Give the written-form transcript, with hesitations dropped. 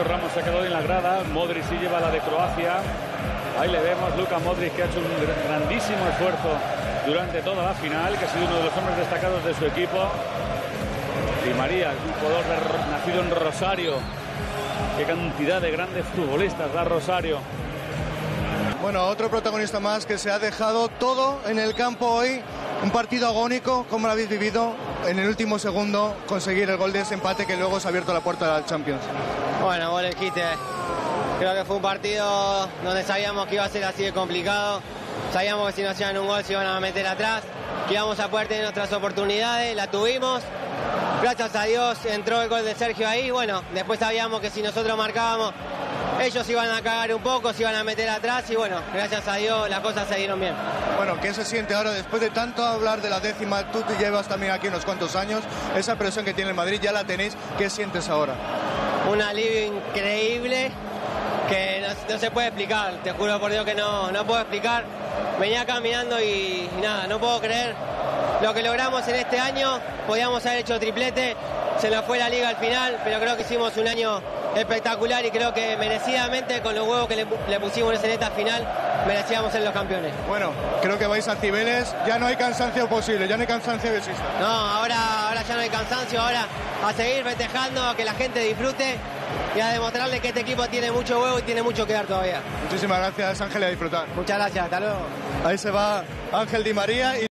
Sergio Ramos se ha quedado en la grada. Modric sí lleva la de Croacia. Ahí le vemos, Luka Modric, que ha hecho un grandísimo esfuerzo durante toda la final, que ha sido uno de los hombres destacados de su equipo. Di María, un jugador nacido en Rosario. Qué cantidad de grandes futbolistas da Rosario. Bueno, otro protagonista más que se ha dejado todo en el campo hoy. Un partido agónico, ¿cómo lo habéis vivido? En el último segundo conseguir el gol de ese empate que luego se ha abierto la puerta al Champions. Bueno, vos lo dijiste. Creo que fue un partido donde sabíamos que iba a ser así de complicado. Sabíamos que si nos hacían un gol se iban a meter atrás, que íbamos a poder tener nuestras oportunidades, la tuvimos. Gracias a Dios entró el gol de Sergio ahí. Bueno, después sabíamos que si nosotros marcábamos, ellos iban a cagar un poco, se iban a meter atrás y bueno, gracias a Dios las cosas se dieron bien. Bueno, ¿qué se siente ahora después de tanto hablar de la décima? Tú te llevas también aquí unos cuantos años, esa presión que tiene el Madrid ya la tenéis, ¿qué sientes ahora? Un alivio increíble que no se puede explicar, te juro por Dios que no puedo explicar. Venía caminando y nada, no puedo creer lo que logramos en este año. Podíamos haber hecho triplete, se nos fue la liga al final, pero creo que hicimos un año espectacular y creo que merecidamente, con los huevos que le pusimos en esta final, merecíamos ser los campeones. Bueno, creo que vais a Cibeles, ya no hay cansancio posible, ya no hay cansancio que exista. No, ahora ya no hay cansancio, ahora a seguir festejando, a que la gente disfrute y a demostrarle que este equipo tiene mucho huevo y tiene mucho que dar todavía. Muchísimas gracias, Ángel, y a disfrutar. Muchas gracias, hasta luego. Ahí se va Ángel Di María.